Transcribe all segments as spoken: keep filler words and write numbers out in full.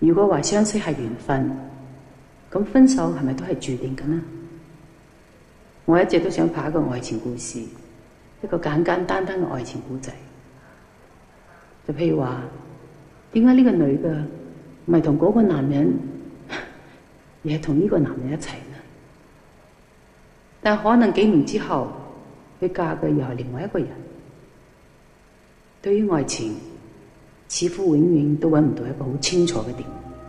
如果話相識係緣分，咁分手係咪都係注定嘅呢？我一直都想拍一個愛情故事，一個簡簡單單嘅愛情故仔。就譬如話，點解呢個女嘅唔係同嗰個男人，而係同呢個男人一齊呢？但可能幾年之後，佢嫁嘅又係另外一個人。對於愛情，似乎永遠都揾唔到一個好清楚嘅定義。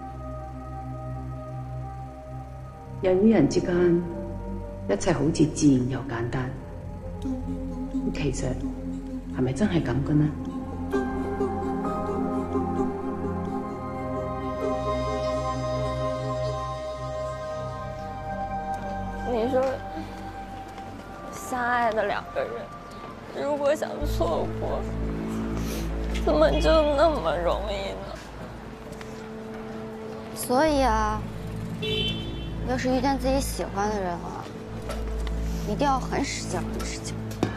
人與人之間，一切好似自然又簡單。其實係咪真係咁嘅呢？ 你說，相愛的兩個人，如果想錯過，怎麼就那麼容易呢？ 所以啊，要是遇見自己喜歡的人啊，一定要很使勁，很使勁。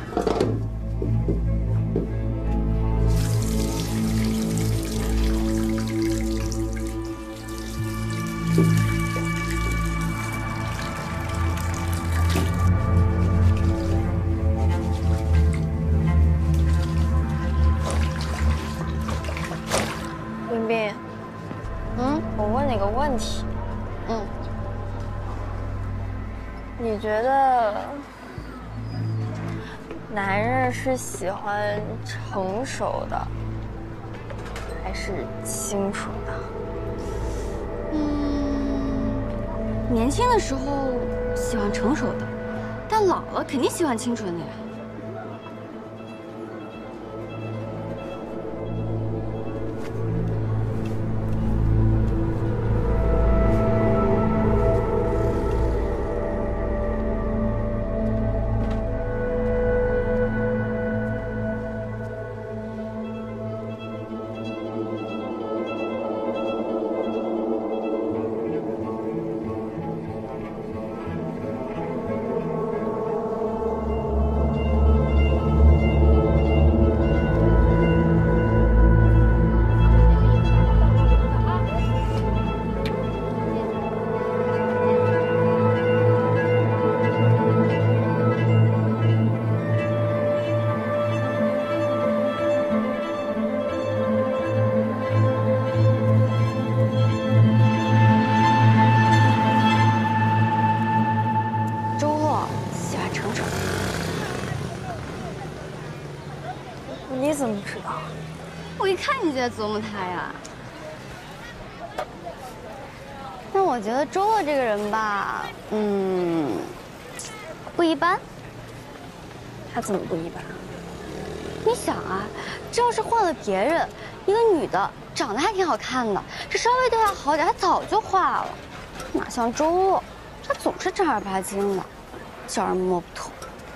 冰冰，嗯，我問你個問題， 嗯， 你覺得男人是喜歡成熟的，還是清楚的？ 嗯，年輕的時候喜歡成熟的，但老了肯定喜歡清純的呀。 你怎么知道？ 我一看你就在琢磨他呀。但我觉得周乐这个人吧，嗯，不一般。 他怎么不一般？ 你想啊，这要是换了别人，一个女的长得还挺好看的，这稍微对他好点，他早就化了。哪像周乐，他总是正儿八经的，叫人摸不透。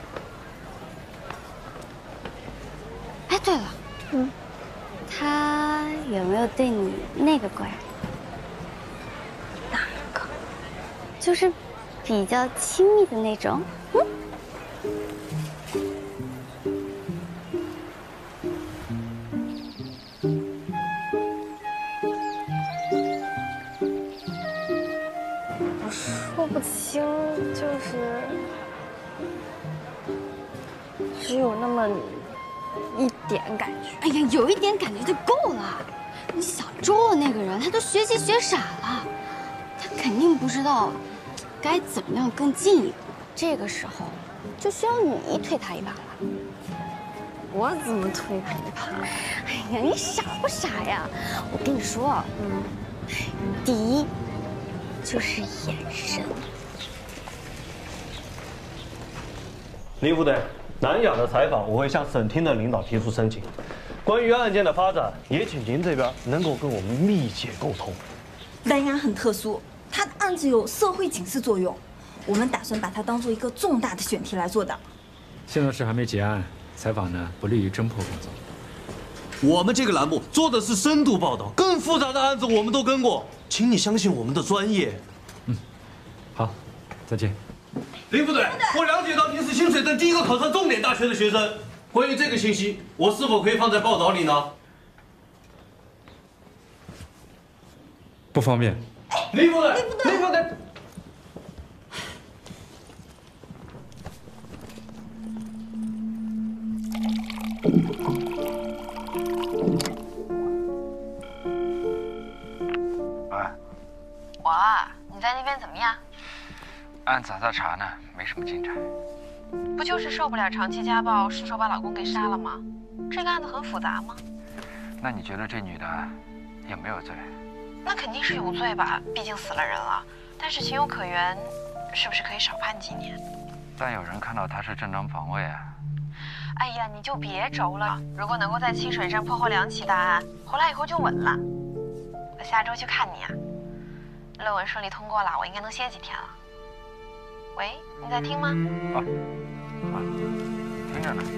哎，对了，嗯，他有没有对你那个过呀？ 哪个？ 就是比较亲密的那种，嗯。 我说不清，就是只有那么一点感觉。 哎呀，有一点感觉就够了。你想周乐那个人，他都学习学傻了，他肯定不知道该怎么样更进一步。这个时候，就需要你推他一把了。 我怎么推他一把？ 哎呀，你傻不傻呀？我跟你说，嗯，第一就是眼神。 林副队，南亚的采访我会向省厅的领导提出申请。关于案件的发展，也请您这边能够跟我们密切沟通。 南亚很特殊，它的案子有社会警示作用，我们打算把它当做一个重大的选题来做的。 现在是还没结案，采访呢不利于侦破工作。 我们这个栏目做的是深度报道，更复杂的案子我们都跟过，请你相信我们的专业。 嗯，好，再见。 林副队，我了解到您是清水镇第一个考上重点大学的学生，关于这个信息，我是否可以放在报道里呢？ 不方便。 李副队，李副队。 我啊，你在那边怎么样？案子还在查呢，没什么进展。不就是受不了长期家暴，失手把老公给杀了吗？这个案子很复杂吗？那你觉得这女的有没有罪？那肯定是有罪吧，毕竟死了人了。但是情有可原，是不是可以少判几年？但有人看到她是正当防卫啊。哎呀，你就别轴了。如果能够在清水镇破获两起大案，回来以后就稳了。我下周去看你啊。论文顺利通过了，我应该能歇几天了。喂，你在听吗？啊，啊，听着呢。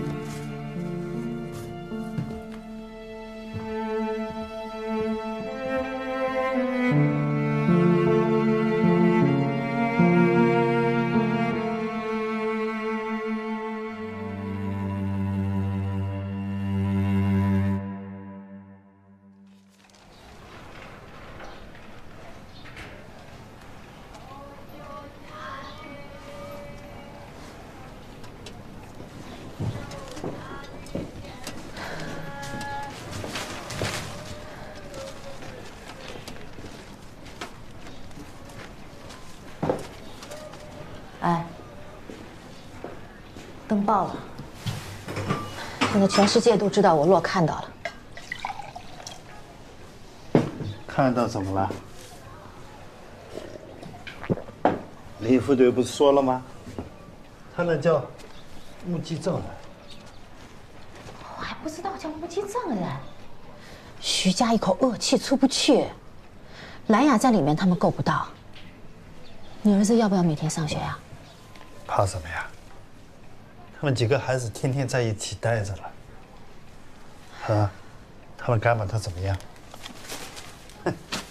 哎，登报了，现在全世界都知道我洛看到了。 看到怎么了？李副队不是说了吗？他那叫目击证人。 我还不知道叫目击证人。徐家一口恶气出不去，兰雅在里面他们够不到。你儿子要不要每天上学呀？ 怕什么呀？他们几个孩子天天在一起待着了。啊，他们敢把他怎么样？哼！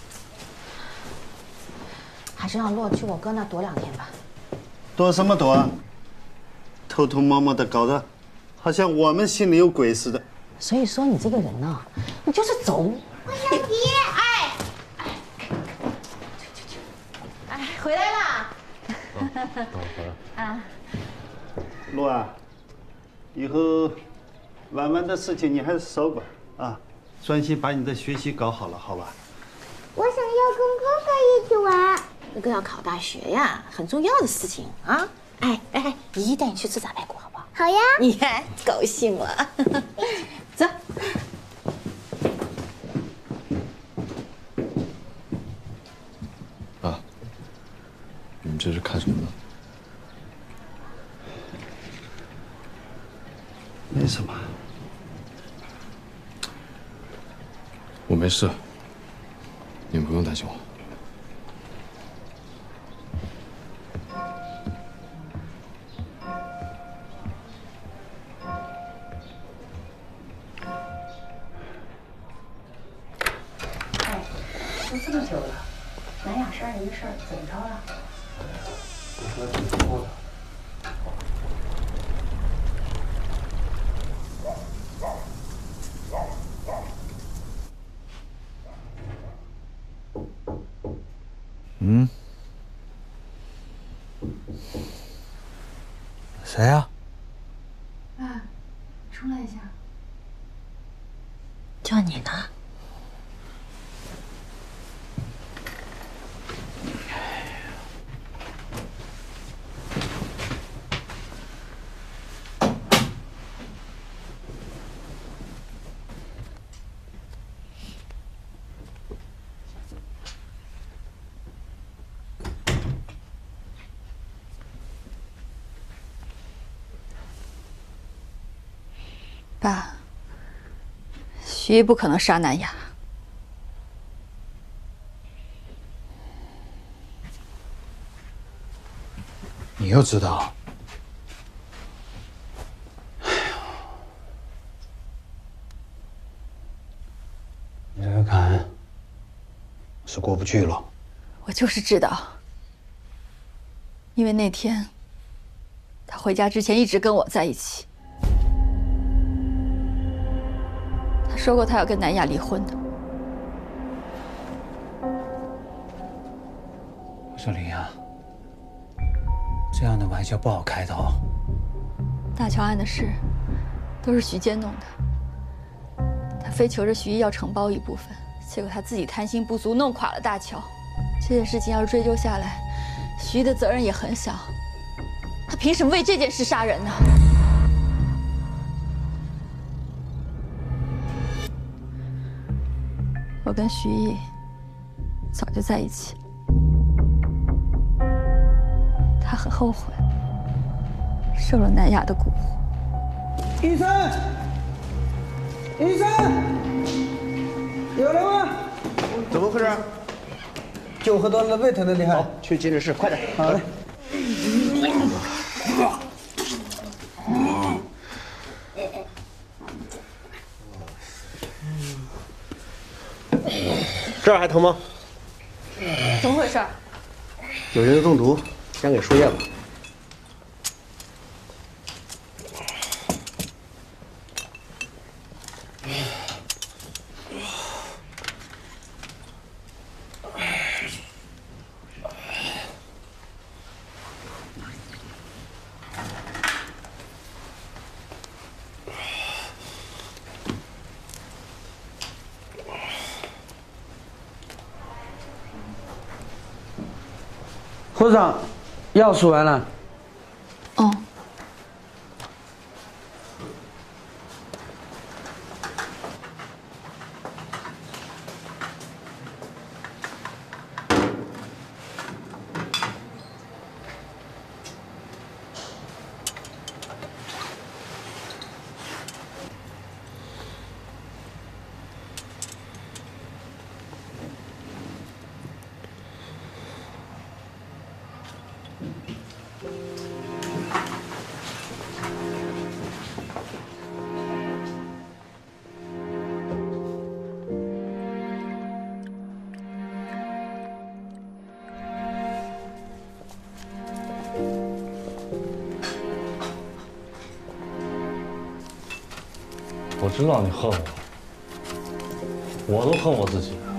还是让洛去我哥那躲两天吧。 躲什么躲啊？偷偷摸摸的搞得，好像我们心里有鬼似的。 所以说你这个人呢、啊，你就是走。我想皮，哎，哎，哎，回来啦！ 等会儿啊。洛啊，以后玩玩的事情你还是少管啊，专心把你的学习搞好了，好吧？ 我想要跟哥哥一起玩。 那个要考大学呀，很重要的事情啊！哎哎，姨姨带你去吃炸排骨，好不好？ 好呀。 你看，高兴了。走。 啊，你们这是看什么呢？ 没什么。 我没事，你们不用担心我。 都这么久了，南雅杀人的事儿怎么着了？ 我说挺多的。 嗯？谁呀？ 爸，出来一下。叫你呢。 爸，徐不可能杀南雅。 你又知道？ 你这个坎是过不去了。 我就是知道，因为那天他回家之前一直跟我在一起。他说过他要跟南雅离婚的。 秀玲呀，这样的玩笑不好开的哦。 大桥案的事都是徐坚弄的，他非求着徐毅要承包一部分，结果他自己贪心不足，弄垮了大桥。这件事情要是追究下来，徐毅的责任也很小。他凭什么为这件事杀人呢？我跟徐毅早就在一起，他很后悔受了南雅的蛊惑。 医生，医生，有人吗？ 怎么回事？ 酒喝多了，胃疼的厉害。 好，去急诊室，快点。 好嘞。 这儿还疼吗？ 怎么回事？ 有人中毒，先给输液吧。 科长，药输完了。 哦。 我知道你恨我，我都恨我自己。